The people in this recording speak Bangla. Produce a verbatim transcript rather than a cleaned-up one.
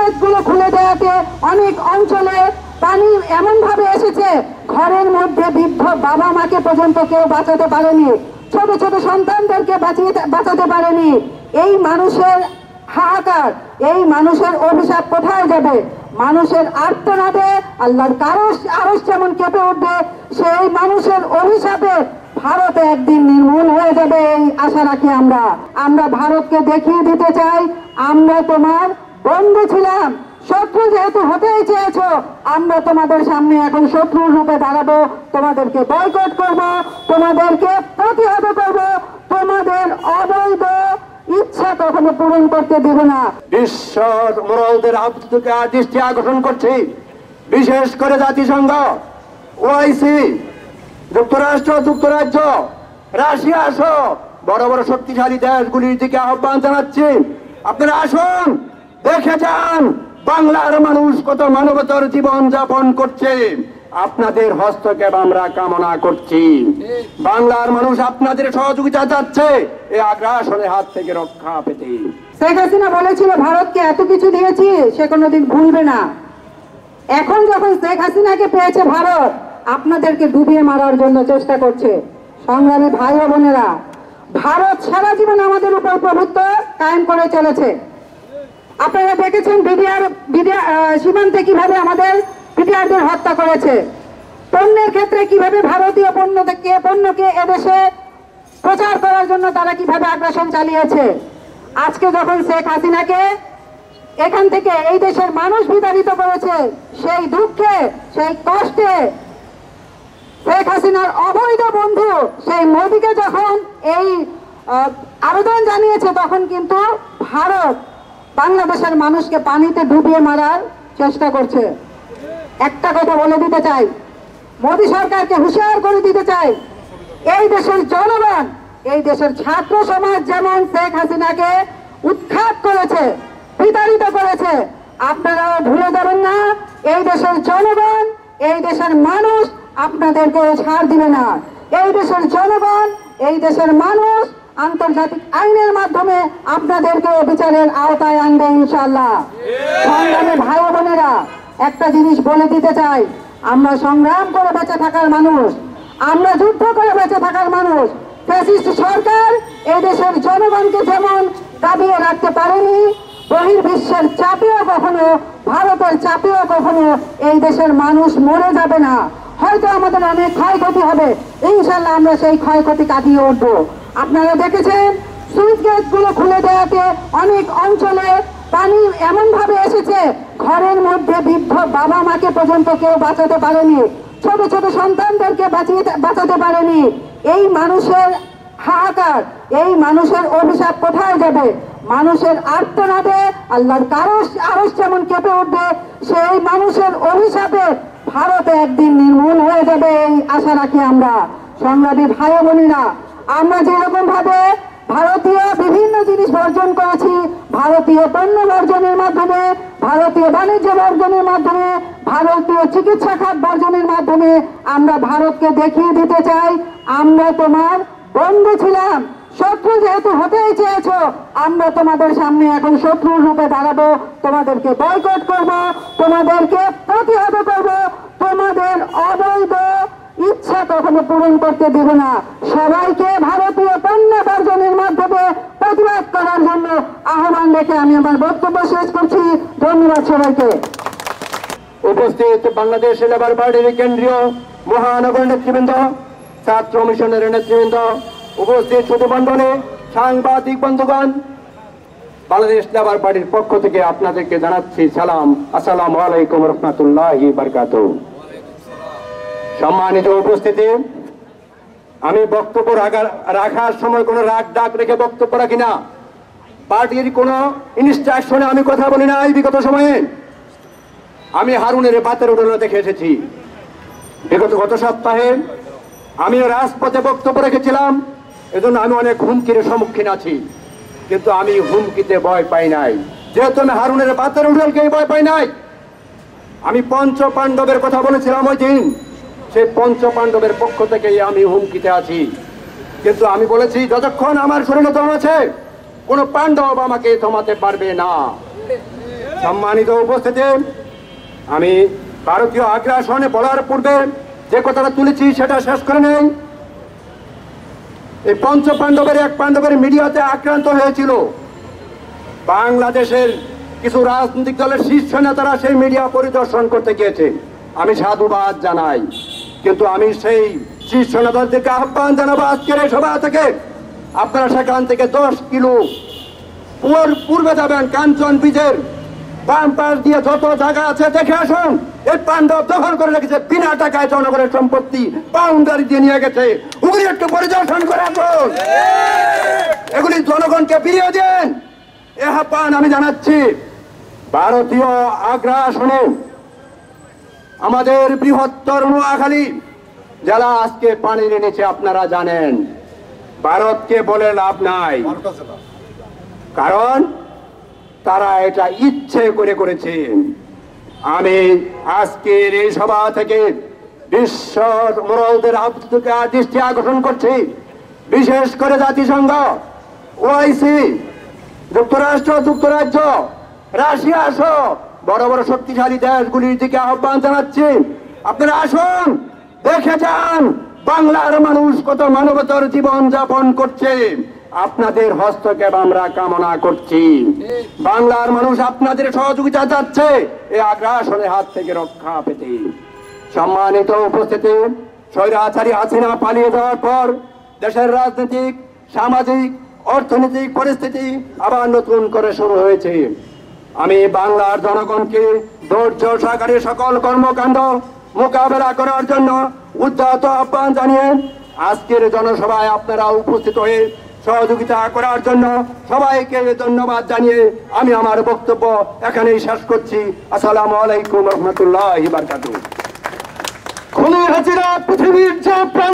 গেট গুলো খুলে দেওয়াতে অনেক অঞ্চলে পানি এমন ভাবে এসেছে ঘরের মধ্যে বৃদ্ধ বাবা মাকে পর্যন্ত কেউ বাঁচাতে পারেনি, ছোট ছোট সন্তানদেরকে বাঁচিয়ে বাঁচাতে পারেনি। এই মানুষের হাহাকার, এই মানুষের অভিশাপ কোথায় যাবে? মানুষের আর্তনাদে আল্লাহর আরশ আরশ যেমন কেঁপে উঠবে, সেই মানুষের অভিশাপে ভারতে একদিন নির্মূল হয়ে যাবে এই আশা রাখি আমরা। আমরা ভারতকে দেখিয়ে দিতে চাই আমরা তোমার বন্ধু ছিলাম। শত্রু যেহেতু হতেই চেয়েছো, আমরা তোমাদের সামনে এখন শত্রুর রূপে দাঁড়াবো, তোমাদেরকে বয়কট করব, তোমাদেরকে প্রতিহত করব, তোমাদের অবৈধ ইচ্ছা কখনো পূরণ করতে দেব না। বিশ্ব মোড়লদের দৃষ্টি আকর্ষণ করছি, বিশেষ করে জাতিসংঘ, ওআইসি, যুক্তরাষ্ট্র, যুক্তরাজ্য, রাশিয়া সহ বড় বড় শক্তিশালী দেশগুলির দিকে আহ্বান জানাচ্ছি, আপনারা আসুন, দেখে যান বাংলার মানুষ কত মানবতার জীবন যাপন করছে। আপনাদের হস্তক্ষেপ আমরা কামনা করছি। বাংলার মানুষ আপনাদের সহযোগিতা চাচ্ছে এই আগ্রাসনের হাত থেকে রক্ষা পেতে। শেখ হাসিনা বলেছিল ভারতকে এত কিছু দিয়েছি সে কোনোদিন ভুলবে না। এখন যখন শেখ হাসিনাকে পেয়েছে ভারত, আপনাদেরকে ডুবিয়ে মারার জন্য চেষ্টা করছে। সংগ্রামী ভাই ও বোনেরা, ভারত সারা জীবন আমাদের উপর প্রভুত্ব কায়েম করে চলেছে। আপনারা দেখেছেন বিডিআর বিডিআর সীমান্তে কিভাবে আমাদের বিডিআরদের হত্যা করেছে, পণ্যের ক্ষেত্রে কিভাবে ভারতীয় পণ্য থেকে পণ্যকে এদেশে প্রচার করার জন্য তারা কিভাবে আগ্রাসন চালিয়েছে। আজকে যখন শেখ হাসিনাকে এখান থেকে এই দেশের মানুষ বিতাড়িত করেছে, সেই দুঃখে সেই কষ্টে শেখ হাসিনার অবৈধ বন্ধু সেই মোদীকে যখন এই আবেদন জানিয়েছে, তখন কিন্তু ভারত বাংলাদেশের মানুষকে পানিতে ডুবিয়ে মারার চেষ্টা করছে। একটা কথা বলে দিতে চাই, মোদী সরকারকে হুঁশিয়ার করে দিতে চাই, এই দেশের জনগণ, এই দেশের ছাত্র সমাজ যেমন শেখ হাসিনাকে উৎখাত করেছে, বিতাড়িত করেছে, আপনারাও ভুলে যাবেন না এই দেশের জনগণ, এই দেশের মানুষ আপনাদেরকে ছাড় দিবে না। এই দেশের জনগণ, এই দেশের মানুষ আন্তর্জাতিক আইনের মাধ্যমে আপনাদেরকে বিচারের আওতায় আনবে ইনশাআল্লাহ। সংগ্রামী ভাই বোনেরা, একটা জিনিস বলে দিতে চাই, আমরা সংগ্রাম করে বেঁচে থাকার মানুষ, আমরা যুদ্ধ করে বেঁচে থাকার মানুষ। ফ্যাসিস্ট সরকার এই দেশের জনগণকে যেমন দাবিয়ে রাখতে পারেনি, বহির্বিশ্বের চাপেও কখনো, ভারতের চাপেও কখনো এই দেশের মানুষ মরে যাবে না। হয়তো আমাদের অনেক ক্ষয়ক্ষতি হবে, ইনশাল্লাহ আমরা সেই ক্ষয়ক্ষতি কাটিয়ে উঠবো। আপনারা দেখেছেন সুইচ গেট গুলো খুলে দেওয়াতে অনেক অঞ্চলে পানি এমন ভাবে এসেছে ঘরের মধ্যে বৃদ্ধ বাবা মাকে পর্যন্ত কেউ বাঁচাতে পারেনি, ছোট ছোট সন্তানদেরকে বাঁচিয়ে বাঁচাতে পারেনি। এই মানুষের হাহাকার, এই মানুষের অভিশাপ কোথায় যাবে? মানুষের আর্তনাদে আল্লাহর আরশ আরশ যেমন কেঁপে উঠবে, সেই মানুষের অভিশাপে ভারতে একদিন নির্মূল হয়ে যাবে এই আশা রাখি আমরা। সংগ্রামী ভাই বোনেরা, আমরা যেরকম ভাবে ভারতীয় বিভিন্ন জিনিস বর্জন করেছি, ভারতীয় পণ্য বর্জনের মাধ্যমে, ভারতীয় বাণিজ্য বর্জনের মাধ্যমে, ভারতীয় চিকিৎসা খাত বর্জনের মাধ্যমে আমরা ভারতকে দেখিয়ে দিতে চাই আমরা তোমার বন্ধু ছিলাম। শত্রু যেহেতু হতেই চেয়েছো, আমরা তোমাদের সামনে এখন শত্রুর রূপে দাঁড়াবো, তোমাদেরকে বয়কট করব, তোমাদেরকে প্রতিহত করব, তোমাদের অবৈধ ইচ্ছা কখনো পূরণ করতে দেব না। সবাইকে ভারতীয় পণ্য বর্জনের মাধ্যমে প্রতিবাদ করার জন্য আহ্বান রেখে আমি আমার বক্তব্য শেষ করছি। ধন্যবাদ সবাইকে। উপস্থিত বাংলাদেশ লেবার পার্টির কেন্দ্রীয় মহানগর নেতৃবৃন্দ, ছাত্র মিশনের নেতৃবৃন্দ, উপস্থিত ছোট বন্ধনে সাংবাদিক বন্ধুগণ, বাংলাদেশ লেবার পার্টির পক্ষ থেকে আপনাদেরকে জানাচ্ছি সালাম, আসসালামু আলাইকুম রহমতুল্লাহি বারাকাতুহু। সম্মানিত উপস্থিতি, আমি বক্তব্য রাখার সময় কোনো রাগ ডাক রেখে বক্তব্য রাখি না। পার্টির কোনো ইনস্ট্রাকশনে আমি কথা বলি না। এই বিগত সময়ে আমি হারুনের বাতের উঠোনে দেখে এসেছি। বিগত গত সপ্তাহে আমিও রাজপথে বক্তব্য রেখেছিলাম, এজন্য আমি অনেক হুমকির সম্মুখীন আছি, কিন্তু আমি হুমকিতে ভয় পাই নাই, যেহেতু আমি হারুনের বাতের উঠোনকেই ভয় পাই নাই। আমি পঞ্চ পাণ্ডবের কথা বলেছিলাম ওই দিন, সেই পঞ্চ পাণ্ডবের পক্ষ থেকে আমি হুমকিতে আছি, কিন্তু আমি বলেছি যতক্ষণ আমার শরীরে দম আছে কোন পাণ্ডব আমাকে থামাতে পারবে না। সম্মানিত উপস্থিতি, আমি ভারতীয় আগ্রাসনে বলার পূর্বে যে কথাটা তুলেছি সেটা শেষ করে নেই। এই পঞ্চ পাণ্ডবের এক পাণ্ডবের মিডিয়াতে আক্রান্ত হয়েছিল। বাংলাদেশের কিছু রাজনৈতিক দলের শীর্ষ নেতারা সেই মিডিয়া পরিদর্শন করতে গিয়েছে, আমি সাধুবাদ জানাই। কিন্তু আমি সেই শীর্ষ নেতাদেরকে আহ্বান জানাবো, আজকের এই সভা থেকে আপনারা সেখান থেকে দশ কিলো পূর্বে যাবেন, কাঞ্চন বীজের বাম পাশ দিয়ে যত জায়গা আছে দেখে আসুন। এই পাণ্ডব দখল করে রেখেছে, বিনা টাকায় জনগণের সম্পত্তি বাউন্ডারি দিয়ে নিয়ে গেছে, ওগুলি একটু পরিদর্শন করে আসুন। এগুলি জনগণকে ফিরিয়ে দেন, এ আহ্বান আমি জানাচ্ছি। ভারতীয় আগ্রাসনে আমাদের বৃহত্তর নোয়াখালী জেলা আজকে পানির নিচে, আপনারা জানেন। ভারতকে বলে লাভ নাই, কারণ তারা এটা ইচ্ছে করে করেছে। আমি আজকের এই সভা থেকে বিশ্ব মোড়লদের দৃষ্টি আকর্ষণ করছি, বিশেষ করে জাতিসংঘ, ওআইসি, যুক্তরাষ্ট্র, যুক্তরাজ্য, রাশিয়া সহ বড় বড় শক্তিশালী দেশগুলির দিকে আহ্বান জানাচ্ছি, আপনারা আসুন, দেখে যান বাংলার মানুষ কত মানবতার জীবন যাপন করছে। আপনাদের হস্তক্ষেপ আমরা কামনা করছি। বাংলার মানুষ আপনাদের সহযোগিতা চাচ্ছে এই আগ্রাসনের হাত থেকে রক্ষা পেতে। সম্মানিত উপস্থিতি, স্বৈরাচারী হাসিনা পালিয়ে যাওয়ার পর দেশের রাজনৈতিক, সামাজিক, অর্থনৈতিক পরিস্থিতি আবার নতুন করে শুরু হয়েছে। আমি বাংলার জনগণকে ধৈর্য সহকারে সকল কর্মকাণ্ড মোকাবেলা করার জন্য উদ্যত আহ্বান জানিয়ে আজকের জনসভায় আপনারা উপস্থিত হয়ে সহযোগিতা করার জন্য সবাইকে ধন্যবাদ জানিয়ে আমি আমার বক্তব্য এখানেই শেষ করছি। আসসালামু আলাইকুম রহমতুল্লাহি ওয়া বারাকাতুহু। খুনি হাসিনা পৃথিবীর যে